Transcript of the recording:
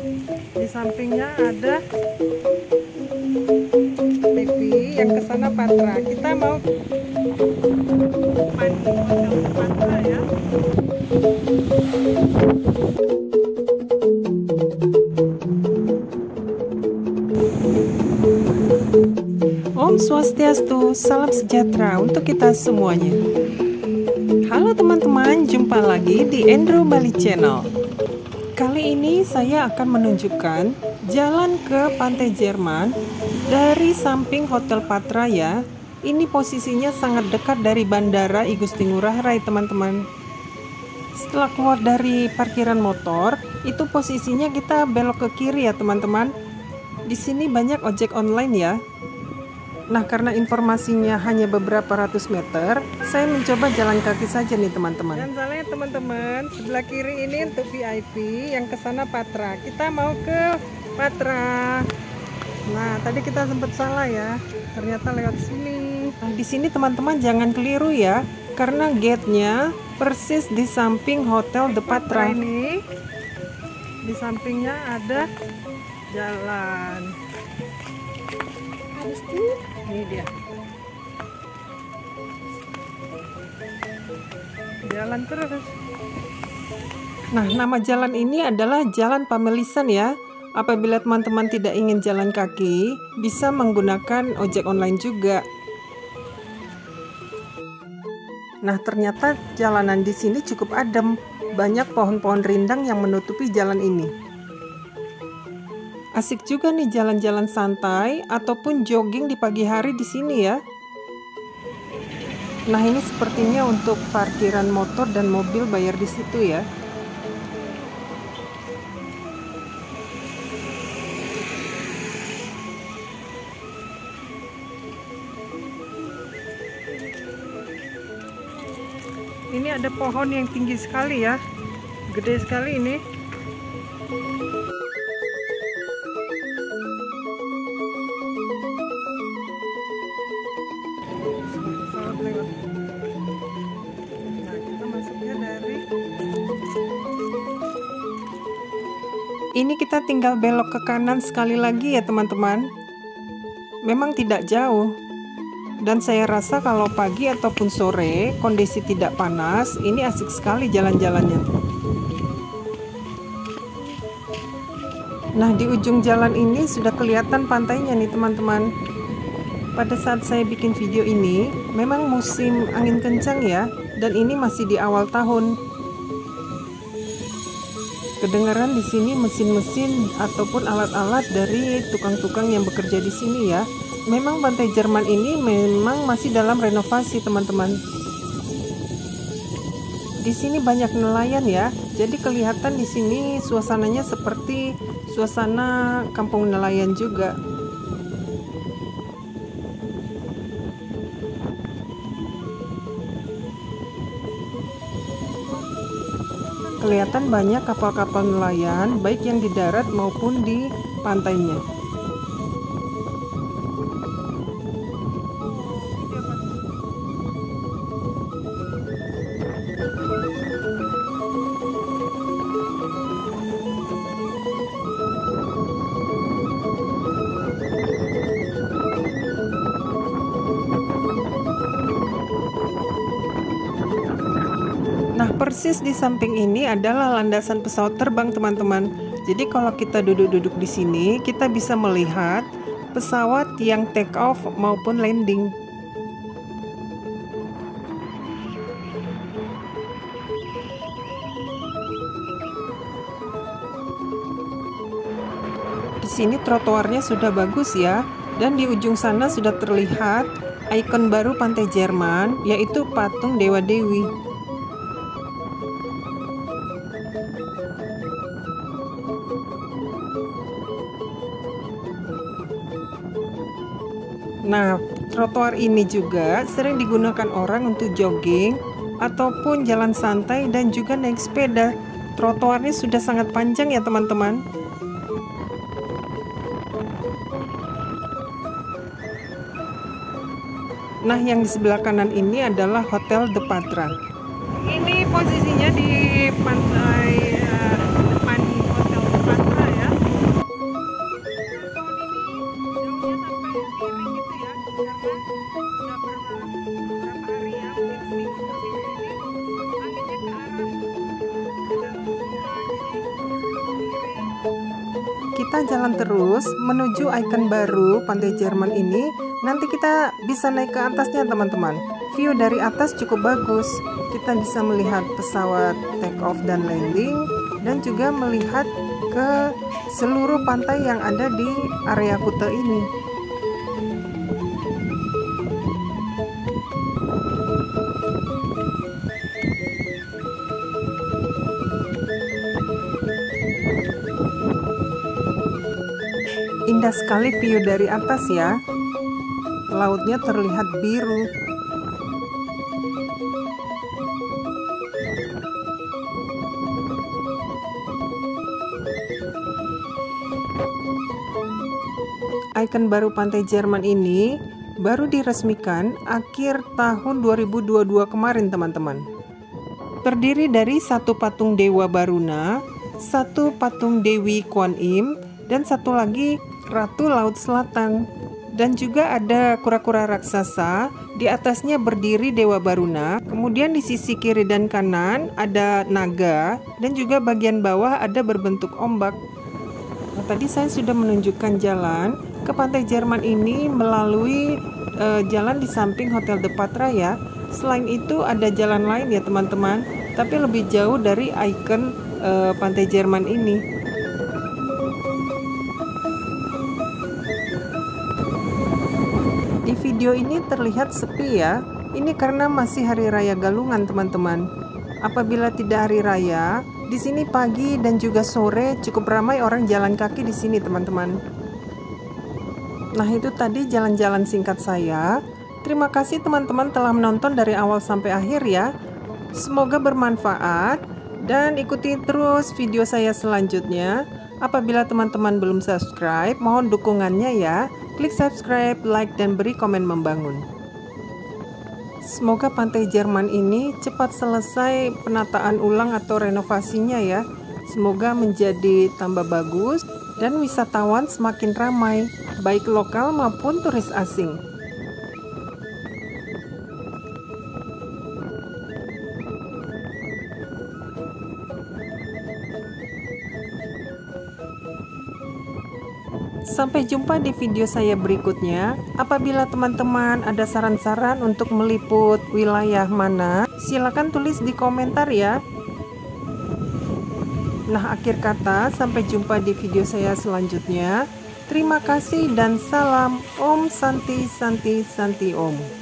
Di sampingnya ada TV, yang ke sana Patra. Kita mau mandi hotel Patra ya. Om Swastiastu, salam sejahtera untuk kita semuanya. Halo teman-teman, jumpa lagi di Endro Bali Channel. Kali ini saya akan menunjukkan jalan ke Pantai Jerman dari samping Hotel Patra ya. Ini posisinya sangat dekat dari Bandara I Gusti Ngurah Rai teman-teman. Setelah keluar dari parkiran motor, itu posisinya kita belok ke kiri ya teman-teman. Di sini banyak ojek online ya. Nah, karena informasinya hanya beberapa ratus meter, saya mencoba jalan kaki saja nih teman-teman. Dan jalannya teman-teman, sebelah kiri ini untuk VIP, yang ke sana Patra. Kita mau ke Patra. Nah, tadi kita sempat salah ya. Ternyata lewat sini. Nah, di sini teman-teman jangan keliru ya, karena gate-nya persis di samping Hotel The Patra ini. Di sampingnya ada jalan. Ini dia. Jalan terus. Nah, nama jalan ini adalah Jalan Pamelisan ya. Apabila teman-teman tidak ingin jalan kaki, bisa menggunakan ojek online juga. Nah, ternyata jalanan di sini cukup adem. Banyak pohon-pohon rindang yang menutupi jalan ini. Asik juga nih jalan-jalan santai ataupun jogging di pagi hari di sini ya. Nah, ini sepertinya untuk parkiran motor dan mobil bayar di situ ya. Ini ada pohon yang tinggi sekali ya. Gede sekali ini. Ini kita tinggal belok ke kanan sekali lagi ya teman-teman. Memang tidak jauh. Dan saya rasa kalau pagi ataupun sore, kondisi tidak panas, ini asik sekali jalan-jalannya. Nah, di ujung jalan ini sudah kelihatan pantainya nih teman-teman. Pada saat saya bikin video ini, memang musim angin kencang ya, dan ini masih di awal tahun. Kedengaran di sini mesin-mesin ataupun alat-alat dari tukang-tukang yang bekerja di sini ya. Memang Pantai Jerman ini memang masih dalam renovasi teman-teman. Di sini banyak nelayan ya. Jadi kelihatan di sini suasananya seperti suasana kampung nelayan juga. Kelihatan banyak kapal-kapal nelayan, baik yang di darat maupun di pantainya. Nah, persis di samping ini adalah landasan pesawat terbang, teman-teman. Jadi kalau kita duduk-duduk di sini, kita bisa melihat pesawat yang take off maupun landing. Di sini trotoarnya sudah bagus ya, dan di ujung sana sudah terlihat ikon baru Pantai Jerman, yaitu patung Dewa Dewi. Nah, trotoar ini juga sering digunakan orang untuk jogging ataupun jalan santai dan juga naik sepeda. Trotoarnya sudah sangat panjang ya teman-teman. Nah, yang di sebelah kanan ini adalah Hotel The Patra. Ini posisinya di pantai depan Hotel The Patra ya. kita jalan terus menuju ikon baru Pantai Jerman ini. Nanti kita bisa naik ke atasnya teman-teman. View dari atas cukup bagus. Kita bisa melihat pesawat take off dan landing, dan juga melihat ke seluruh pantai yang ada di area Kuta ini. Indah sekali view dari atas ya. Lautnya terlihat biru. Ikon baru Pantai Jerman ini baru diresmikan akhir tahun 2022 kemarin teman-teman. Terdiri dari satu patung Dewa Baruna, satu patung Dewi Kuan Im, dan satu lagi Ratu Laut Selatan. Dan juga ada kura-kura raksasa, di atasnya berdiri Dewa Baruna. Kemudian di sisi kiri dan kanan ada naga, dan juga bagian bawah ada berbentuk ombak. Nah, tadi saya sudah menunjukkan jalan ke Pantai Jerman ini melalui jalan di samping Hotel De Patra ya. Selain itu ada jalan lain ya teman-teman, tapi lebih jauh dari ikon Pantai Jerman ini. Di video ini terlihat sepi ya. Ini karena masih hari raya Galungan teman-teman. Apabila tidak hari raya, di sini pagi dan juga sore cukup ramai orang jalan kaki di sini teman-teman. Nah, itu tadi jalan-jalan singkat saya. Terima kasih teman-teman telah menonton dari awal sampai akhir ya. Semoga bermanfaat dan ikuti terus video saya selanjutnya. Apabila teman-teman belum subscribe, mohon dukungannya ya. Klik subscribe, like, dan beri komen membangun. Semoga Pantai Jerman ini cepat selesai penataan ulang atau renovasinya ya. Semoga menjadi tambah bagus dan wisatawan semakin ramai, baik lokal maupun turis asing. Sampai jumpa di video saya berikutnya. Apabila teman-teman ada saran-saran untuk meliput wilayah mana, silakan tulis di komentar ya. Nah, akhir kata, sampai jumpa di video saya selanjutnya. Terima kasih dan salam Om Santi Santi Santi Om.